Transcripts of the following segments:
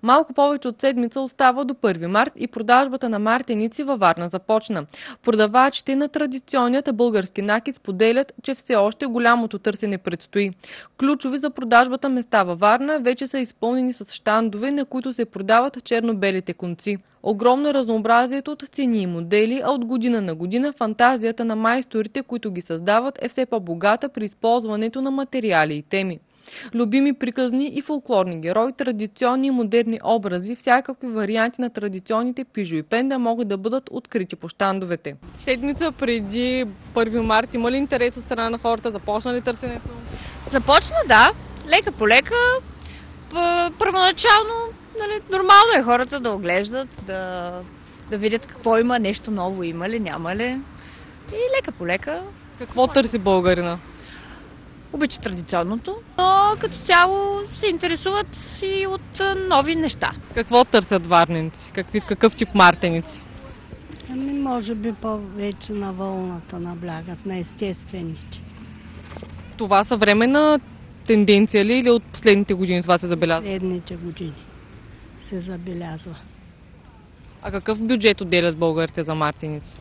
Малко повече от седмица остава до 1 март и продажбата на мартеници във Варна започна. Продавачите на традиционният български накит споделят, че все още голямото търсене предстои. Ключови за продажбата места във Варна вече са изпълнени с щандове, на които се продават черно-белите конци. Огромно е разнообразието от цени и модели, а от година на година фантазията на майсторите, които ги създават, е все по-богата при използването на материали и теми. Любими приказни и фолклорни герои, традиционни и модерни образи, всякакви варианти на традиционните пижо и пенда могат да бъдат открити по щандовете. Седмица преди 1 март има ли интерес от страна на хората? Започна ли търсенето? Започна, да. Лека по лека. Първоначално, нормално е хората да оглеждат, да видят какво има, нещо ново има ли, няма ли. И лека по лека. Какво търси българина? Обича традиционното, но като цяло се интересуват и от нови неща. Какво търсят варненци? Какъв тип мартеници? Може би повече на вълната наблягат, на естествените. Това съвременна тенденция ли или от последните години това се забелязва? Последните години се забелязва. А какъв бюджет отделят българите за мартеници?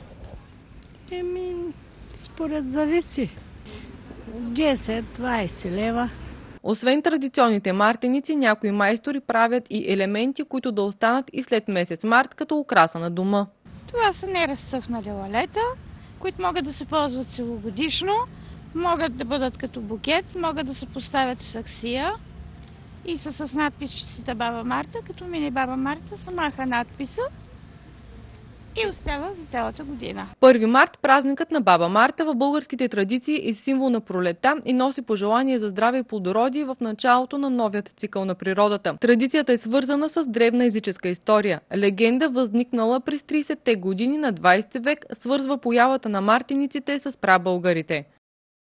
Според зависи. 10-20 лева. Освен традиционните мартеници, някои майстори правят и елементи, които да останат и след месец март като украса на дома. Това са неразцъфнали лалета, които могат да се ползват целогодишно, могат да бъдат като букет, могат да се поставят в саксия и са с надпис "Честита баба Марта", като мини баба Марта се маха надписа и остава за цялата година. 1 март, празникът на баба Марта в българските традиции е символ на пролета и носи пожелание за здраве и плодородие в началото на новият цикъл на природата. Традицията е свързана с древна езическа история. Легенда, възникнала през 30-те години на 20 век, свързва появата на мартениците с прабългарите.